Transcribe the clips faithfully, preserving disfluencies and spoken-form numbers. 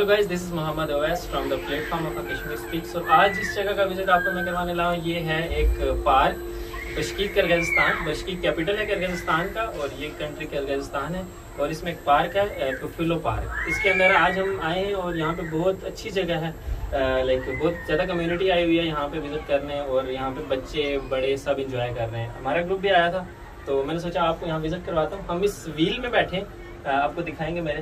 Guys, this is Mohammad Awais from the platform of Kashmir speaks. और आज जिस जगह का विजिट आपको मैं करवाने ला हूँ ये है एक park, Bishkek Kyrgyzstan. Bishkek capital है किर्गिज़स्तान का और ये कंट्री किर्गिज़स्तान है। और इसमें एक पार्क है पैंफिलोव पार्क। इसके अंदर आज हम आए हैं और यहाँ पे बहुत अच्छी जगह है, लाइक बहुत ज़्यादा कम्युनिटी आई हुई है यहाँ पे विजिट करने और यहाँ पे बच्चे बड़े सब इंजॉय कर रहे हैं। हमारा ग्रुप भी आया था तो मैंने सोचा आपको यहाँ विजिट करवाता हूँ। हम इस व्हील में बैठे, आपको दिखाएंगे मेरे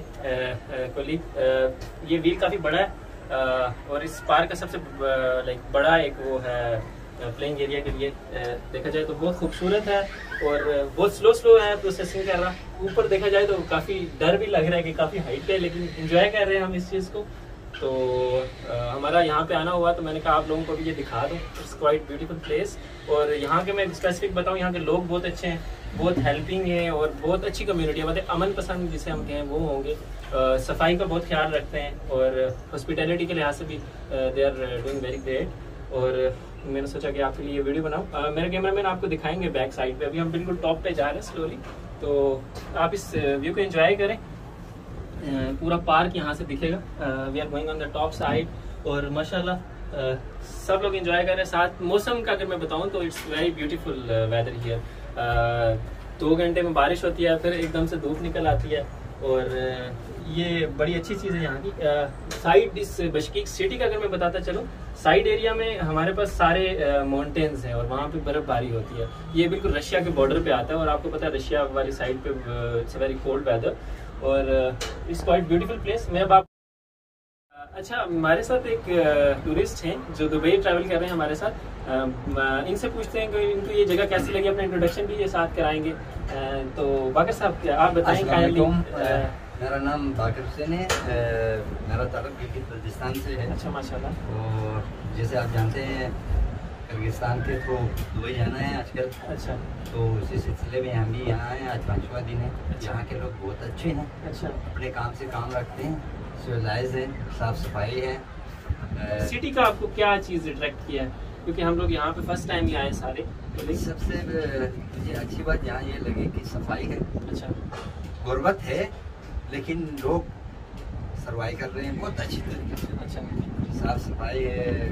कोलीग। ये व्हील काफ़ी बड़ा है और इस पार्क का सबसे लाइक बड़ा एक वो है प्लेइंग एरिया के लिए देखा जाए तो बहुत खूबसूरत है और बहुत स्लो स्लो है प्रोसेसिंग कर रहा। ऊपर देखा जाए तो काफ़ी डर भी लग रहा है कि काफ़ी हाइट पे है, लेकिन एंजॉय कर रहे हैं हम इस चीज़ को। तो आ, हमारा यहाँ पे आना हुआ तो मैंने कहा आप लोगों को भी ये दिखा दूँ। It's quite beautiful place. और यहाँ के मैं स्पेसिफिक बताऊँ, यहाँ के लोग बहुत अच्छे हैं, बहुत हेल्पिंग है और बहुत अच्छी कम्युनिटी है। मतलब अमन पसंद जिसे हम कहें वो होंगे। आ, सफाई का बहुत ख्याल रखते हैं और हॉस्पिटैलिटी के लिहाज से भी they are doing very great. और मैंने सोचा कि आपके लिए ये वीडियो बनाऊँ। मेरे कैमरामैन आपको दिखाएंगे बैक साइड पे। अभी हम बिल्कुल टॉप पे जा रहे हैं स्लोली, तो आप इस व्यू को एंजॉय करें। पूरा पार्क यहाँ से दिखेगा। We are going on the top side और माशाल्लाह uh, सब लोग एंजॉय कर रहे हैं। साथ मौसम का अगर मैं बताऊँ तो it's very beautiful weather here. दो घंटे में बारिश होती है, फिर एकदम से धूप निकल आती है और uh, ये बड़ी अच्छी चीज़ है यहाँ की। साइड uh, इस बिश्केक सिटी का अगर मैं बताता चलूँ, साइड एरिया में हमारे पास सारे माउंटेन्स uh, हैं और वहाँ पे बर्फबारी होती है। ये बिल्कुल रशिया के बॉर्डर पे आता है और आपको पता है रशिया वाली साइड पे इट्स वेरी कोल्ड वेदर और इट्स क्वाइट ब्यूटीफुल प्लेस। मैं अब आप अच्छा, हमारे साथ एक टूरिस्ट हैं जो दुबई ट्रैवल कर रहे हैं हमारे साथ। इनसे पूछते हैं कि इनको ये जगह कैसी लगी, अपना इंट्रोडक्शन भी ये साथ कराएंगे। तो बाकर साहब आप बताएं काइंडली। मेरा नाम बाकर हुसैन है, मेरा ताल्लुक किर्गिज़स्तान से है। अच्छा, माशाल्लाह। और जैसे आप जानते हैं किर्गिज़स्तान के थ्रू दुबई जाना है आजकल। अच्छा, तो उसी सिलसिले में हम भी यहाँ आए। आज पाँचवा दिन है। अच्छा। यहाँ के लोग बहुत अच्छे हैं। अच्छा, अपने काम से काम रखते हैं, सिविलाइज है, साफ सफाई है। सिटी का आपको क्या चीज़ अट्रैक्ट किया है? क्योंकि हम लोग यहाँ पे फर्स्ट टाइम ही आए सारे, तो सबसे मुझे अच्छी बात यहाँ ये लगी कि सफाई है। अच्छा, गुर्बत है लेकिन लोग सर्वाइव कर रहे हैं बहुत अच्छी तरीके से। अच्छा, साफ सफाई है,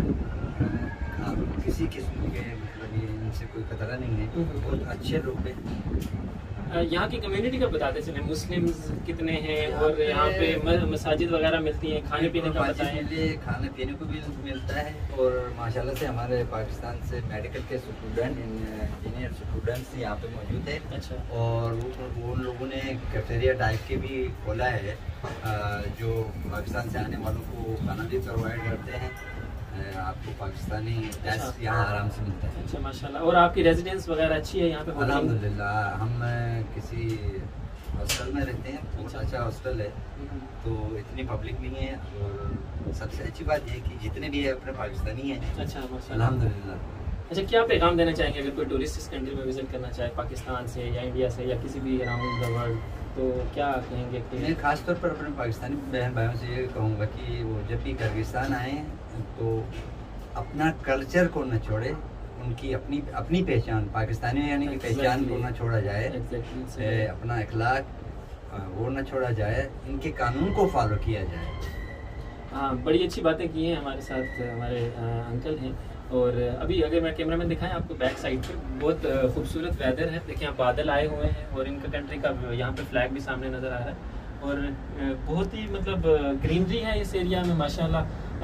किसी किस्म के मतलब ये इनसे कोई खतरा नहीं है। बहुत अच्छे लोग हैं। यहाँ की कम्युनिटी का बताते चले, मुस्लिम्स कितने हैं और यहाँ पे मसाजिद वगैरह मिलती हैं, खाने पीने का बताएं। खाने पीने को भी मिलता है और माशाल्लाह से हमारे पाकिस्तान से मेडिकल के स्टूडेंट, इंजीनियर स्टूडेंट्स यहाँ पे मौजूद है। अच्छा, और वो उन लोगों ने कैफेटेरिया टाइप के भी खोला है जो पाकिस्तान से आने वालों को खाना भी प्रोवाइड करते हैं। आपको पाकिस्तानी टेस्ट यहाँ आराम से मिलता है। अच्छा, माशाल्लाह। और आपकी रेजिडेंस वगैरह अच्छी है यहाँ पे? अल्हम्दुलिल्लाह। हम किसी हॉस्टल में रहते हैं, बहुत अच्छा हॉस्टल है, तो इतनी पब्लिक नहीं है। और सबसे अच्छी बात ये कि जितने भी है अपने पाकिस्तानी हैं। अच्छा, अल्हम्दुलिल्लाह। अच्छा, क्या पैगाम देना चाहेंगे अगर कोई टूरिस्ट इस कंट्री में विजिट करना चाहे, पाकिस्तान से या इंडिया से या किसी भी अराउंड द वर्ल्ड, तो क्या कहेंगे? कि मैं खासतौर पर अपने पाकिस्तानी बहन भाइयों से ये कहूँगा कि वो जब भी किर्गिज़स्तान आए तो अपना कल्चर को न छोड़े, उनकी अपनी अपनी पहचान, पाकिस्तानी यानी कि पहचान को न छोड़ा जाए। exactly. अपना अखलाक वो न छोड़ा जाए, इनके कानून को फॉलो किया जाए। हाँ, बड़ी अच्छी बातें की हैं। हमारे साथ हमारे आ, अंकल हैं। और अभी अगर मैं कैमरामैन दिखाएं आपको बैक साइड पे, बहुत खूबसूरत वेदर है। देखिए यहाँ बादल आए हुए हैं और इनका कंट्री का यहाँ पे फ्लैग भी सामने नज़र आ रहा है और बहुत ही मतलब ग्रीनरी है इस एरिया में माशाल्लाह।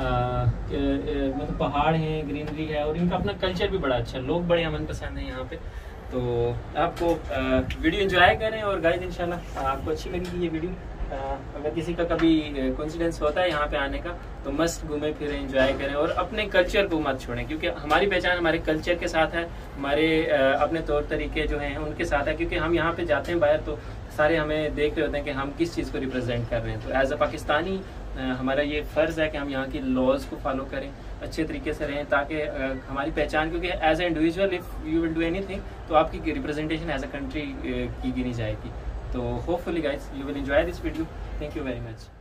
मतलब पहाड़ हैं, ग्रीनरी है और इनका अपना कल्चर भी बड़ा अच्छा है। लोग बड़े अमन पसंद हैं यहाँ पे। तो आपको वीडियो एंजॉय करें और गाइस इंशाल्लाह आपको अच्छी लगेगी ये वीडियो। अगर किसी का कभी कोइंसिडेंस होता है यहाँ पे आने का तो मस्त घूमें फिरें, एंजॉय करें और अपने कल्चर को मत छोड़ें, क्योंकि हमारी पहचान हमारे कल्चर के साथ है, हमारे अपने तौर तरीके जो हैं उनके साथ है। क्योंकि हम यहाँ पे जाते हैं बाहर तो सारे हमें देख रहे होते हैं कि हम किस चीज़ को रिप्रेजेंट कर रहे हैं। तो एज अ पाकिस्तानी हमारा ये फ़र्ज़ है कि हम यहाँ की लॉज को फॉलो करें, अच्छे तरीके से रहें, ताकि हमारी पहचान, क्योंकि as a individual if you will do anything तो आपकी रिप्रेजेंटेशन एज अ कंट्री की गिनी जाएगी। तो hopefully guys you will enjoy this video. Thank you very much.